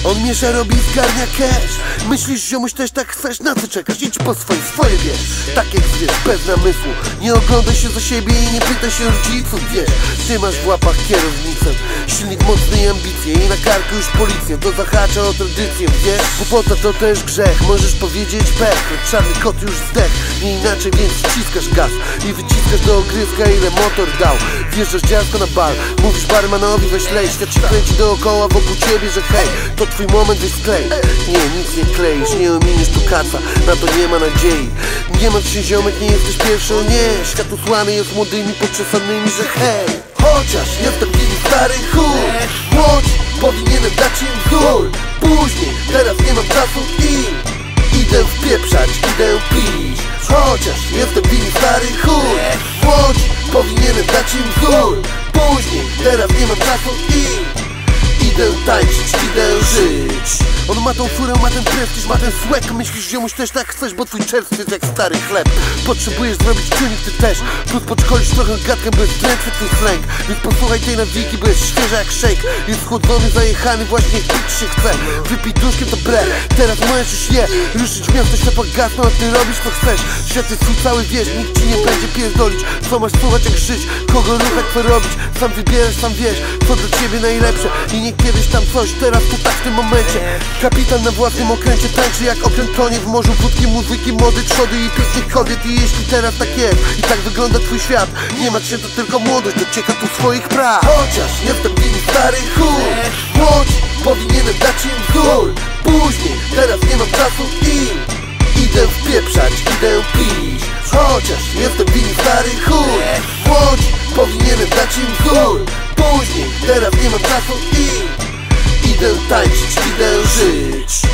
On miesza, robi, zgarnia cash. Myślisz, ziomuś, też tak chcesz? Na co czekasz? Idź po swoje wiesz. Tak jak wiesz, bez namysłu. Nie oglądaj się za siebie i nie pytaj się rodziców, wiesz. Ty masz w łapach kierownicę, silnik mocny i ambicje, i na karku już policję. To zahacza o tradycję, wiesz. Głupota to też grzech, możesz powiedzieć pech. Czarny kot już zdech, nie inaczej, więc wciskasz gaz i wyciskasz do ogryzka, ile motor dał. Wjeżdżasz dziarsko na bar, mówisz barmanowi weź lej. Świat ci kręci dookoła wokół ciebie, że hej, to twój moment, weź sklej. Nie, nic nie kleisz, nie ominiesz tu kaca, na to nie ma nadziei. Nie martw się, ziomek, nie jesteś pierwszą, nie. Świat usłany jest młodymi, poczesanymi, że hej. Chociaż jestem nimi stary chuj, młodzi, powinienem dać im wzór. Później, teraz nie mam czasu i idę wpieprzać, idę pić. Chociaż jestem nimi stary chuj, młodzi, powinienem dać im wzór. Później, teraz nie mam czasu i idę tańczyć, idę żyć. On ma tą furę, ma ten prestiż, ma ten swag. Myślisz, ziomuś, też tak chcesz, bo twój czerwcy jest jak stary chleb. Potrzebujesz zrobić tuning, ty też. Plus podszkolisz trochę gadkę, bo jest drętwy twój slang. Więc posłuchaj tej nawiki, bo jest świeża jak shake. Jest chłodzony, zajechany, właśnie pić się chce. Wypij duszkiem to bre, teraz możesz już je ruszyć w miasto, światła gasną, a ty robisz co chcesz. Świat jest twój cały, wiesz, nikt ci nie będzie pierdolić. Co masz słuchać, jak żyć, kogo ruchać, co robić. Sam wybierasz, sam wiesz, co dla ciebie najlepsze. I nie kiedyś tam coś, teraz tu tak w tym momencie. Kapitan na własnym okręcie tańczy jak okręt tonie w morzu wódki, muzyki, mody, trzody i pięknych kobiet. I jeśli teraz tak jest i tak wygląda twój świat, nie martw się, to tylko młodość docieka tu swoich praw. Chociaż jestem nimi stary chuj, młodzi, powinienem dać im wzór. Później, teraz nie mam czasu i idę wpieprzać, idę pić. Chociaż jestem nimi stary chuj, młodzi, powinienem dać im wzór. Później, teraz nie mam czasu i idę tańczyć, idę żyć.